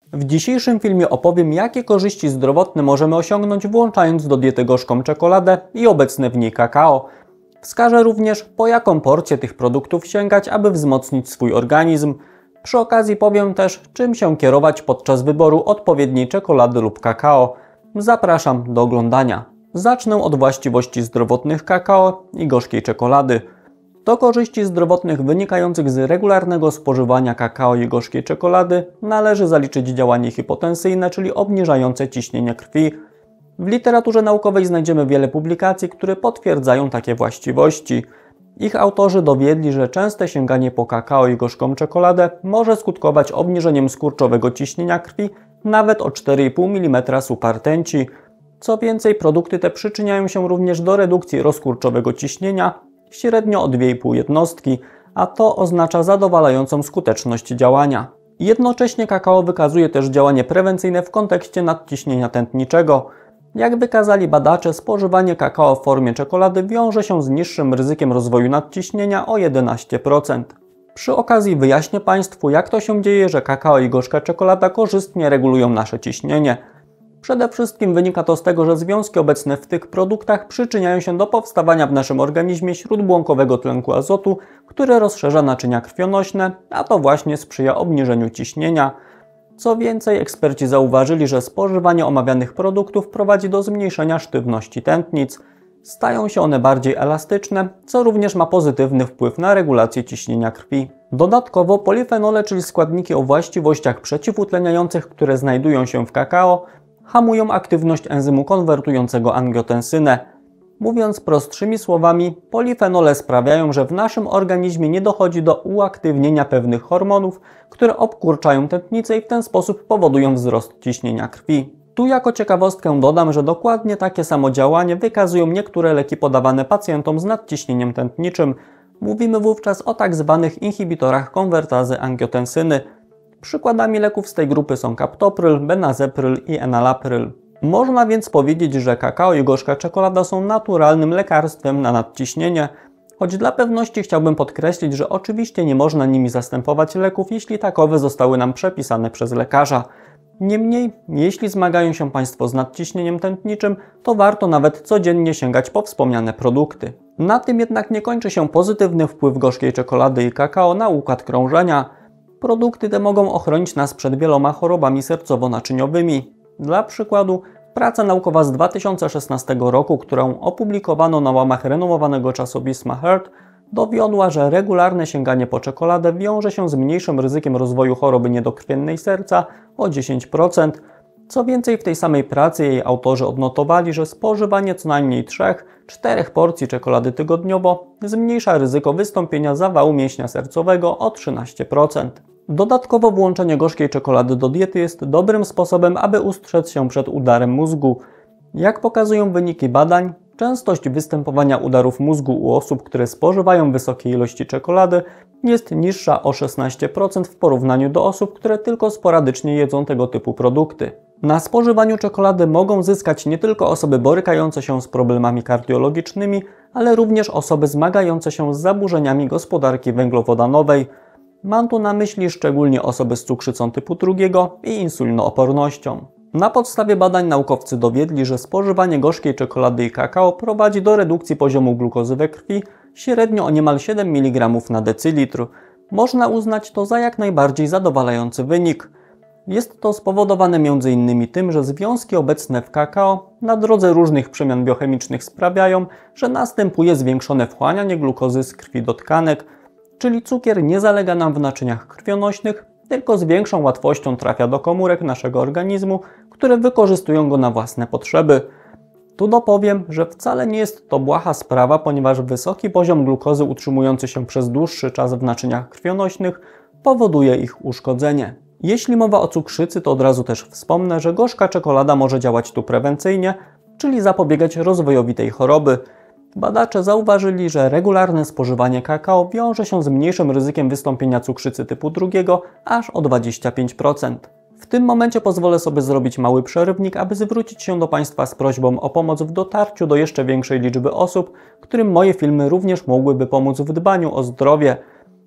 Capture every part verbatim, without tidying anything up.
W dzisiejszym filmie opowiem, jakie korzyści zdrowotne możemy osiągnąć, włączając do diety gorzką czekoladę i obecne w niej kakao. Wskażę również, po jaką porcję tych produktów sięgać, aby wzmocnić swój organizm. Przy okazji powiem też, czym się kierować podczas wyboru odpowiedniej czekolady lub kakao. Zapraszam do oglądania. Zacznę od właściwości zdrowotnych kakao i gorzkiej czekolady. Do korzyści zdrowotnych wynikających z regularnego spożywania kakao i gorzkiej czekolady należy zaliczyć działanie hipotensyjne, czyli obniżające ciśnienie krwi. W literaturze naukowej znajdziemy wiele publikacji, które potwierdzają takie właściwości. Ich autorzy dowiedli, że częste sięganie po kakao i gorzką czekoladę może skutkować obniżeniem skurczowego ciśnienia krwi nawet o cztery i pół milimetra supertęci. Co więcej, produkty te przyczyniają się również do redukcji rozkurczowego ciśnienia, średnio o dwie i pół jednostki, a to oznacza zadowalającą skuteczność działania. Jednocześnie kakao wykazuje też działanie prewencyjne w kontekście nadciśnienia tętniczego. Jak wykazali badacze, spożywanie kakao w formie czekolady wiąże się z niższym ryzykiem rozwoju nadciśnienia o jedenaście procent. Przy okazji wyjaśnię Państwu, jak to się dzieje, że kakao i gorzka czekolada korzystnie regulują nasze ciśnienie. Przede wszystkim wynika to z tego, że związki obecne w tych produktach przyczyniają się do powstawania w naszym organizmie śródbłąkowego tlenku azotu, który rozszerza naczynia krwionośne, a to właśnie sprzyja obniżeniu ciśnienia. Co więcej, eksperci zauważyli, że spożywanie omawianych produktów prowadzi do zmniejszenia sztywności tętnic. Stają się one bardziej elastyczne, co również ma pozytywny wpływ na regulację ciśnienia krwi. Dodatkowo polifenole, czyli składniki o właściwościach przeciwutleniających, które znajdują się w kakao, hamują aktywność enzymu konwertującego angiotensynę. Mówiąc prostszymi słowami, polifenole sprawiają, że w naszym organizmie nie dochodzi do uaktywnienia pewnych hormonów, które obkurczają tętnicę i w ten sposób powodują wzrost ciśnienia krwi. Tu jako ciekawostkę dodam, że dokładnie takie samo działanie wykazują niektóre leki podawane pacjentom z nadciśnieniem tętniczym. Mówimy wówczas o tak zwanych inhibitorach konwertazy angiotensyny. Przykładami leków z tej grupy są kaptopryl, benazepryl i enalapril. Można więc powiedzieć, że kakao i gorzka czekolada są naturalnym lekarstwem na nadciśnienie, choć dla pewności chciałbym podkreślić, że oczywiście nie można nimi zastępować leków, jeśli takowe zostały nam przepisane przez lekarza. Niemniej, jeśli zmagają się Państwo z nadciśnieniem tętniczym, to warto nawet codziennie sięgać po wspomniane produkty. Na tym jednak nie kończy się pozytywny wpływ gorzkiej czekolady i kakao na układ krążenia. Produkty te mogą ochronić nas przed wieloma chorobami sercowo-naczyniowymi. Dla przykładu, praca naukowa z dwa tysiące szesnastego roku, którą opublikowano na łamach renomowanego czasopisma Heart, dowiodła, że regularne sięganie po czekoladę wiąże się z mniejszym ryzykiem rozwoju choroby niedokrwiennej serca o dziesięć procent. Co więcej, w tej samej pracy jej autorzy odnotowali, że spożywanie co najmniej trzy do czterech porcji czekolady tygodniowo zmniejsza ryzyko wystąpienia zawału mięśnia sercowego o trzynaście procent. Dodatkowo włączenie gorzkiej czekolady do diety jest dobrym sposobem, aby ustrzec się przed udarem mózgu. Jak pokazują wyniki badań, częstość występowania udarów mózgu u osób, które spożywają wysokie ilości czekolady, jest niższa o szesnaście procent w porównaniu do osób, które tylko sporadycznie jedzą tego typu produkty. Na spożywaniu czekolady mogą zyskać nie tylko osoby borykające się z problemami kardiologicznymi, ale również osoby zmagające się z zaburzeniami gospodarki węglowodanowej. Mam tu na myśli szczególnie osoby z cukrzycą typu drugiego i insulinoopornością. Na podstawie badań naukowcy dowiedli, że spożywanie gorzkiej czekolady i kakao prowadzi do redukcji poziomu glukozy we krwi średnio o niemal siedem miligramów na decylitr. Można uznać to za jak najbardziej zadowalający wynik. Jest to spowodowane między innymi tym, że związki obecne w kakao na drodze różnych przemian biochemicznych sprawiają, że następuje zwiększone wchłanianie glukozy z krwi do tkanek, czyli cukier nie zalega nam w naczyniach krwionośnych, tylko z większą łatwością trafia do komórek naszego organizmu, które wykorzystują go na własne potrzeby. Tu dopowiem, że wcale nie jest to błaha sprawa, ponieważ wysoki poziom glukozy utrzymujący się przez dłuższy czas w naczyniach krwionośnych powoduje ich uszkodzenie. Jeśli mowa o cukrzycy, to od razu też wspomnę, że gorzka czekolada może działać tu prewencyjnie, czyli zapobiegać rozwojowi tej choroby. Badacze zauważyli, że regularne spożywanie kakao wiąże się z mniejszym ryzykiem wystąpienia cukrzycy typu drugiego aż o dwadzieścia pięć procent. W tym momencie pozwolę sobie zrobić mały przerywnik, aby zwrócić się do Państwa z prośbą o pomoc w dotarciu do jeszcze większej liczby osób, którym moje filmy również mogłyby pomóc w dbaniu o zdrowie.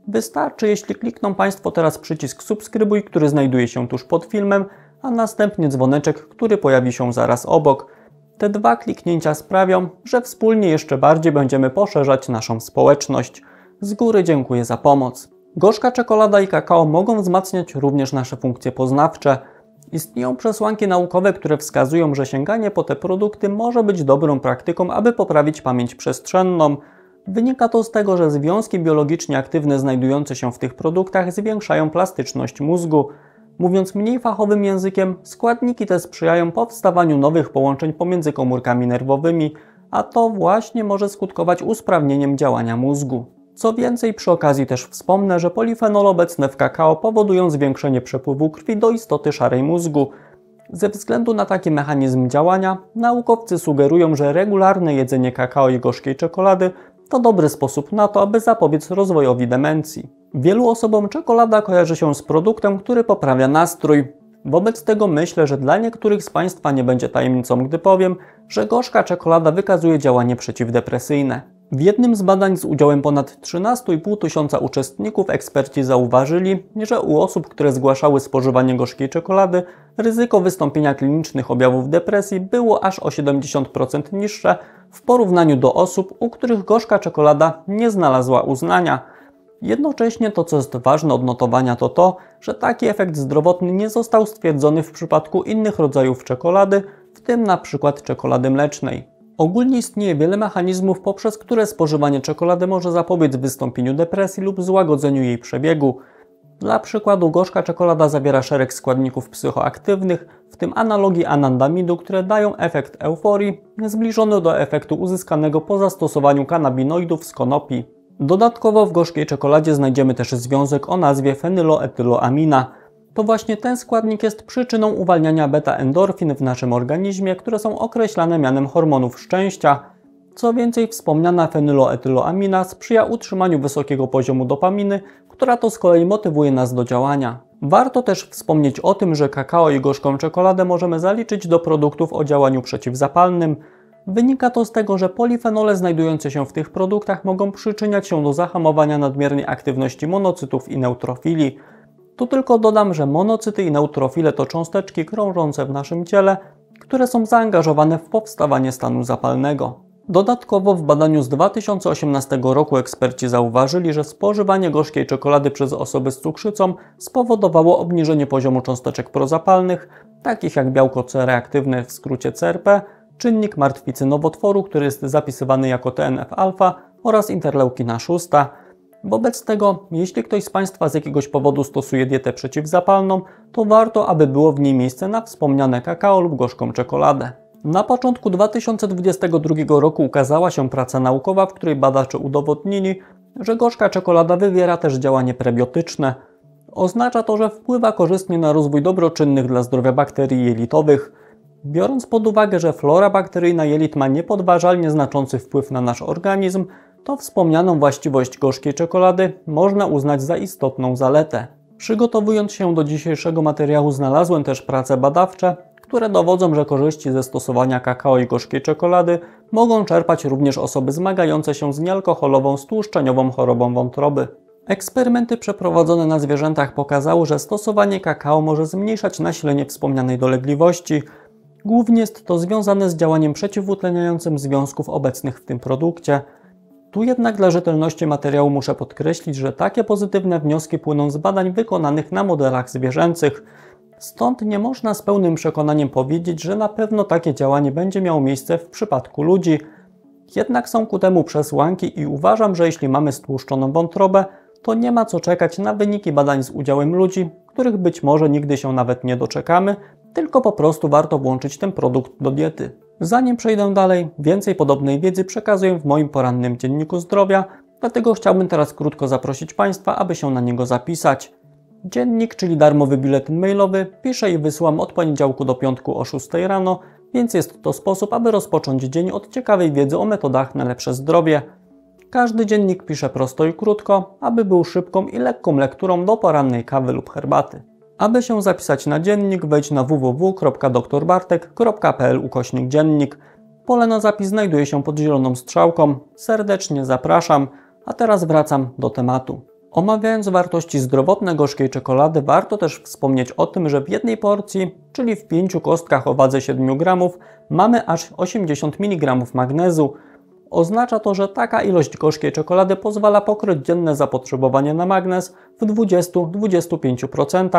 Wystarczy, jeśli klikną Państwo teraz przycisk subskrybuj, który znajduje się tuż pod filmem, a następnie dzwoneczek, który pojawi się zaraz obok. Te dwa kliknięcia sprawią, że wspólnie jeszcze bardziej będziemy poszerzać naszą społeczność. Z góry dziękuję za pomoc. Gorzka czekolada i kakao mogą wzmacniać również nasze funkcje poznawcze. Istnieją przesłanki naukowe, które wskazują, że sięganie po te produkty może być dobrą praktyką, aby poprawić pamięć przestrzenną. Wynika to z tego, że związki biologicznie aktywne znajdujące się w tych produktach zwiększają plastyczność mózgu. Mówiąc mniej fachowym językiem, składniki te sprzyjają powstawaniu nowych połączeń pomiędzy komórkami nerwowymi, a to właśnie może skutkować usprawnieniem działania mózgu. Co więcej, przy okazji też wspomnę, że polifenole obecne w kakao powodują zwiększenie przepływu krwi do istoty szarej mózgu. Ze względu na taki mechanizm działania, naukowcy sugerują, że regularne jedzenie kakao i gorzkiej czekolady to dobry sposób na to, aby zapobiec rozwojowi demencji. Wielu osobom czekolada kojarzy się z produktem, który poprawia nastrój. Wobec tego myślę, że dla niektórych z Państwa nie będzie tajemnicą, gdy powiem, że gorzka czekolada wykazuje działanie przeciwdepresyjne. W jednym z badań z udziałem ponad trzynastu i pół tysiąca uczestników eksperci zauważyli, że u osób, które zgłaszały spożywanie gorzkiej czekolady, ryzyko wystąpienia klinicznych objawów depresji było aż o siedemdziesiąt procent niższe w porównaniu do osób, u których gorzka czekolada nie znalazła uznania. Jednocześnie to, co jest ważne odnotowania, to to, że taki efekt zdrowotny nie został stwierdzony w przypadku innych rodzajów czekolady, w tym na przykład czekolady mlecznej. Ogólnie istnieje wiele mechanizmów, poprzez które spożywanie czekolady może zapobiec wystąpieniu depresji lub złagodzeniu jej przebiegu. Dla przykładu gorzka czekolada zawiera szereg składników psychoaktywnych, w tym analogi anandamidu, które dają efekt euforii, zbliżony do efektu uzyskanego po zastosowaniu kanabinoidów z konopi. Dodatkowo w gorzkiej czekoladzie znajdziemy też związek o nazwie fenyloetyloamina. To właśnie ten składnik jest przyczyną uwalniania beta-endorfin w naszym organizmie, które są określane mianem hormonów szczęścia. Co więcej, wspomniana fenyloetyloamina sprzyja utrzymaniu wysokiego poziomu dopaminy, która to z kolei motywuje nas do działania. Warto też wspomnieć o tym, że kakao i gorzką czekoladę możemy zaliczyć do produktów o działaniu przeciwzapalnym. Wynika to z tego, że polifenole znajdujące się w tych produktach mogą przyczyniać się do zahamowania nadmiernej aktywności monocytów i neutrofili. Tu tylko dodam, że monocyty i neutrofile to cząsteczki krążące w naszym ciele, które są zaangażowane w powstawanie stanu zapalnego. Dodatkowo w badaniu z dwa tysiące osiemnastego roku eksperci zauważyli, że spożywanie gorzkiej czekolady przez osoby z cukrzycą spowodowało obniżenie poziomu cząsteczek prozapalnych, takich jak białko C reaktywne, w skrócie C R P, czynnik martwicy nowotworu, który jest zapisywany jako T N F alfa oraz interleukina sześć. Wobec tego, jeśli ktoś z Państwa z jakiegoś powodu stosuje dietę przeciwzapalną, to warto, aby było w niej miejsce na wspomniane kakao lub gorzką czekoladę. Na początku dwa tysiące dwudziestego drugiego roku ukazała się praca naukowa, w której badacze udowodnili, że gorzka czekolada wywiera też działanie prebiotyczne. Oznacza to, że wpływa korzystnie na rozwój dobroczynnych dla zdrowia bakterii jelitowych. Biorąc pod uwagę, że flora bakteryjna jelit ma niepodważalnie znaczący wpływ na nasz organizm, to wspomnianą właściwość gorzkiej czekolady można uznać za istotną zaletę. Przygotowując się do dzisiejszego materiału, znalazłem też prace badawcze, które dowodzą, że korzyści ze stosowania kakao i gorzkiej czekolady mogą czerpać również osoby zmagające się z niealkoholową stłuszczeniową chorobą wątroby. Eksperymenty przeprowadzone na zwierzętach pokazały, że stosowanie kakao może zmniejszać nasilenie wspomnianej dolegliwości. Głównie jest to związane z działaniem przeciwutleniającym związków obecnych w tym produkcie. Tu jednak dla rzetelności materiału muszę podkreślić, że takie pozytywne wnioski płyną z badań wykonanych na modelach zwierzęcych. Stąd nie można z pełnym przekonaniem powiedzieć, że na pewno takie działanie będzie miało miejsce w przypadku ludzi. Jednak są ku temu przesłanki i uważam, że jeśli mamy stłuszczoną wątrobę, to nie ma co czekać na wyniki badań z udziałem ludzi, których być może nigdy się nawet nie doczekamy, tylko po prostu warto włączyć ten produkt do diety. Zanim przejdę dalej, więcej podobnej wiedzy przekazuję w moim porannym dzienniku zdrowia, dlatego chciałbym teraz krótko zaprosić Państwa, aby się na niego zapisać. Dziennik, czyli darmowy biuletyn mailowy, piszę i wysyłam od poniedziałku do piątku o szóstej rano, więc jest to sposób, aby rozpocząć dzień od ciekawej wiedzy o metodach na lepsze zdrowie. Każdy dziennik piszę prosto i krótko, aby był szybką i lekką lekturą do porannej kawy lub herbaty. Aby się zapisać na dziennik, wejdź na w w w kropka doktor bartek kropka p l ukośnik dziennik. Pole na zapis znajduje się pod zieloną strzałką. Serdecznie zapraszam, a teraz wracam do tematu. Omawiając wartości zdrowotne gorzkiej czekolady, warto też wspomnieć o tym, że w jednej porcji, czyli w pięciu kostkach o wadze siedmiu gramów, mamy aż osiemdziesiąt miligramów magnezu. Oznacza to, że taka ilość gorzkiej czekolady pozwala pokryć dzienne zapotrzebowanie na magnez w dwudziestu do dwudziestu pięciu procent.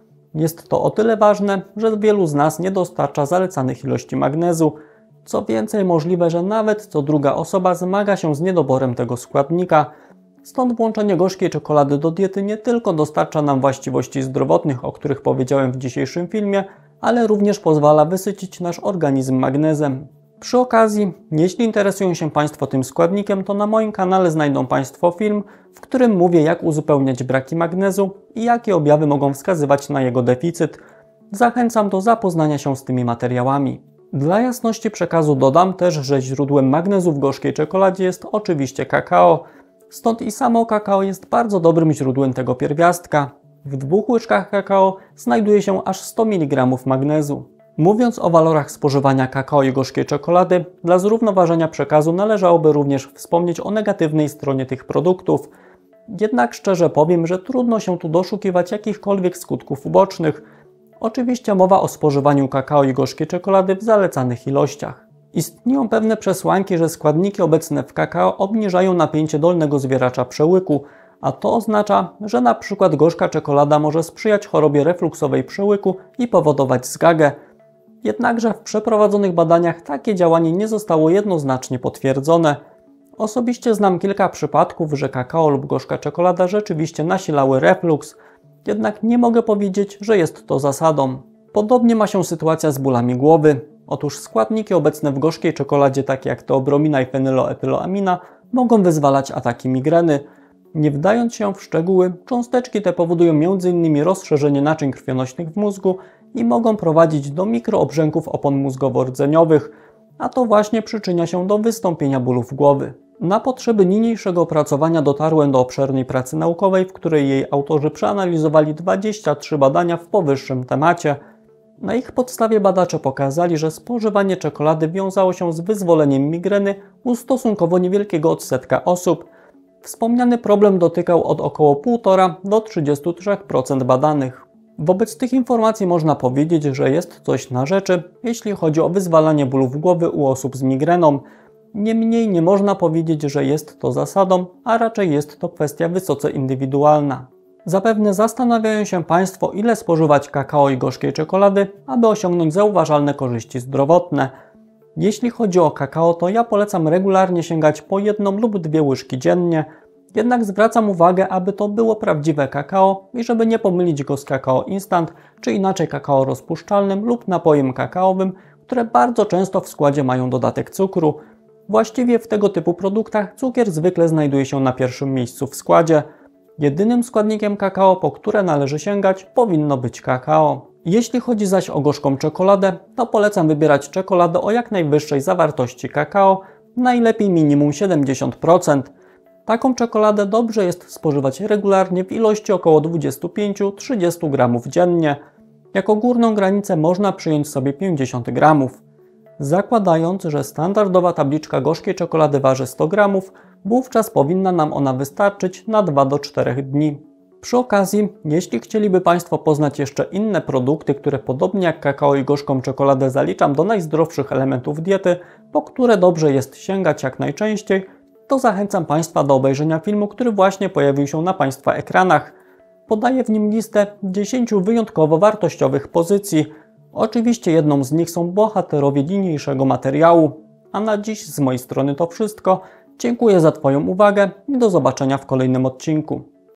Jest to o tyle ważne, że wielu z nas nie dostarcza zalecanych ilości magnezu. Co więcej, możliwe, że nawet co druga osoba zmaga się z niedoborem tego składnika. Stąd włączenie gorzkiej czekolady do diety nie tylko dostarcza nam właściwości zdrowotnych, o których powiedziałem w dzisiejszym filmie, ale również pozwala wysycić nasz organizm magnezem. Przy okazji, jeśli interesują się Państwo tym składnikiem, to na moim kanale znajdą Państwo film, w którym mówię, jak uzupełniać braki magnezu i jakie objawy mogą wskazywać na jego deficyt. Zachęcam do zapoznania się z tymi materiałami. Dla jasności przekazu dodam też, że źródłem magnezu w gorzkiej czekoladzie jest oczywiście kakao. Stąd i samo kakao jest bardzo dobrym źródłem tego pierwiastka. W dwóch łyczkach kakao znajduje się aż sto miligramów magnezu. Mówiąc o walorach spożywania kakao i gorzkiej czekolady, dla zrównoważenia przekazu należałoby również wspomnieć o negatywnej stronie tych produktów. Jednak szczerze powiem, że trudno się tu doszukiwać jakichkolwiek skutków ubocznych. Oczywiście mowa o spożywaniu kakao i gorzkiej czekolady w zalecanych ilościach. Istnieją pewne przesłanki, że składniki obecne w kakao obniżają napięcie dolnego zwieracza przełyku, a to oznacza, że na przykład gorzka czekolada może sprzyjać chorobie refluksowej przełyku i powodować zgagę. Jednakże w przeprowadzonych badaniach takie działanie nie zostało jednoznacznie potwierdzone. Osobiście znam kilka przypadków, że kakao lub gorzka czekolada rzeczywiście nasilały refluks, jednak nie mogę powiedzieć, że jest to zasadą. Podobnie ma się sytuacja z bólami głowy. Otóż składniki obecne w gorzkiej czekoladzie, takie jak teobromina i fenyloetyloamina, mogą wyzwalać ataki migreny. Nie wdając się w szczegóły, cząsteczki te powodują między innymi rozszerzenie naczyń krwionośnych w mózgu i mogą prowadzić do mikroobrzęków opon mózgowo-rdzeniowych, a to właśnie przyczynia się do wystąpienia bólów głowy. Na potrzeby niniejszego opracowania dotarłem do obszernej pracy naukowej, w której jej autorzy przeanalizowali dwadzieścia trzy badania w powyższym temacie. Na ich podstawie badacze pokazali, że spożywanie czekolady wiązało się z wyzwoleniem migreny u stosunkowo niewielkiego odsetka osób. Wspomniany problem dotykał od około półtora do trzydziestu trzech procent badanych. Wobec tych informacji można powiedzieć, że jest coś na rzeczy, jeśli chodzi o wyzwalanie bólów głowy u osób z migreną. Niemniej nie można powiedzieć, że jest to zasadą, a raczej jest to kwestia wysoce indywidualna. Zapewne zastanawiają się Państwo, ile spożywać kakao i gorzkiej czekolady, aby osiągnąć zauważalne korzyści zdrowotne. Jeśli chodzi o kakao, to ja polecam regularnie sięgać po jedną lub dwie łyżki dziennie, jednak zwracam uwagę, aby to było prawdziwe kakao i żeby nie pomylić go z kakao instant, czy inaczej kakao rozpuszczalnym lub napojem kakaowym, które bardzo często w składzie mają dodatek cukru. Właściwie w tego typu produktach cukier zwykle znajduje się na pierwszym miejscu w składzie. Jedynym składnikiem kakao, po które należy sięgać, powinno być kakao. Jeśli chodzi zaś o gorzką czekoladę, to polecam wybierać czekoladę o jak najwyższej zawartości kakao, najlepiej minimum siedemdziesiąt procent. Taką czekoladę dobrze jest spożywać regularnie w ilości około dwudziestu pięciu do trzydziestu gramów dziennie. Jako górną granicę można przyjąć sobie pięćdziesiąt gramów. Zakładając, że standardowa tabliczka gorzkiej czekolady waży sto gramów, wówczas powinna nam ona wystarczyć na dwa do czterech dni. Przy okazji, jeśli chcieliby Państwo poznać jeszcze inne produkty, które podobnie jak kakao i gorzką czekoladę zaliczam do najzdrowszych elementów diety, po które dobrze jest sięgać jak najczęściej, to zachęcam Państwa do obejrzenia filmu, który właśnie pojawił się na Państwa ekranach. Podaję w nim listę dziesięciu wyjątkowo wartościowych pozycji. Oczywiście jedną z nich są bohaterowie niniejszego materiału. A na dziś z mojej strony to wszystko. Dziękuję za Twoją uwagę i do zobaczenia w kolejnym odcinku.